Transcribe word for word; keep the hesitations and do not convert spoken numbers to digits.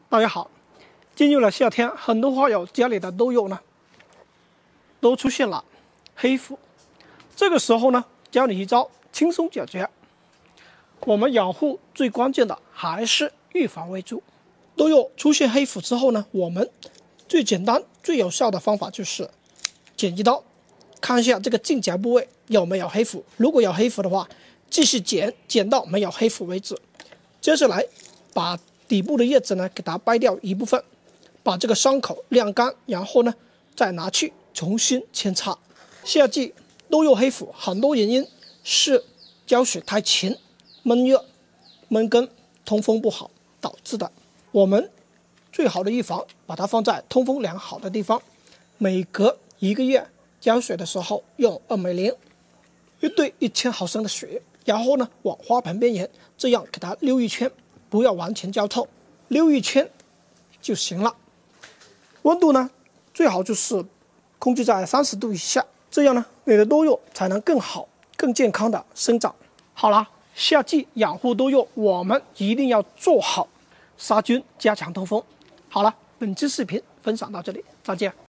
大家好，进入了夏天，很多花友家里的豆柚呢，都出现了黑腐。这个时候呢，教你一招轻松解决。我们养护最关键的还是预防为主。豆柚出现黑腐之后呢，我们最简单、最有效的方法就是剪一刀，看一下这个茎荚部位有没有黑腐。如果有黑腐的话，继续剪，剪到没有黑腐为止。接下来把底部的叶子呢，给它掰掉一部分，把这个伤口晾干，然后呢，再拿去重新扦插。夏季豆柚黑腐，很多原因是浇水太勤、闷热、闷根、通风不好导致的。我们最好的预防，把它放在通风良好的地方，每隔一个月浇水的时候用二镁零一对一千毫升的水，然后呢往花盆边缘这样给它溜一圈。不要完全浇透，溜一圈就行了。温度呢，最好就是控制在三十度以下，这样呢，你的豆柚才能更好、更健康的生长。好了，夏季养护豆柚，我们一定要做好杀菌、加强通风。好了，本期视频分享到这里，再见。